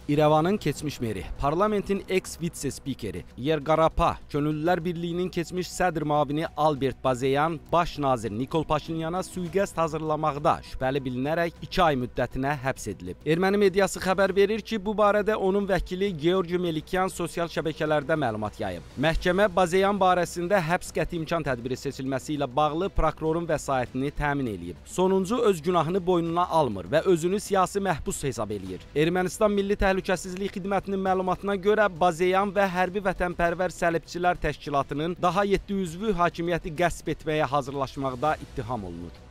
İrəvanın keçmiş meri, parlamentin eks-vitse-spikeri, Yerqarapa, Könüllülər Birliyinin keçmiş sədr müavini Albert Bazeyan, baş nazir Nikol Paşinyana sui-qəsd hazırlamaqda şübhəli bilinərək 2 ay müddətinə həbs edilib. Erməni mediası xəbər verir ki, bu barədə onun vəkili Georgi Melikyan sosial şəbəkələrdə məlumat yayıb. Məhkəmə Bazeyan barəsində həbs qəti imkan tədbiri seçilməsi ilə bağlı prokurorun vəsaitini təmin edib. Sonuncu öz günahını boynuna almır və özünü siyasi məhbus hesab eləyir. Ermənistan Milli Təhlükəsizlik Xidmətinin məlumatına görə Bazeyan və Hərbi Vətənpərvər Səlibçilər Təşkilatının daha 7 üzvü hakimiyyəti qəsb etməyə hazırlaşmaqda ittiham olunur.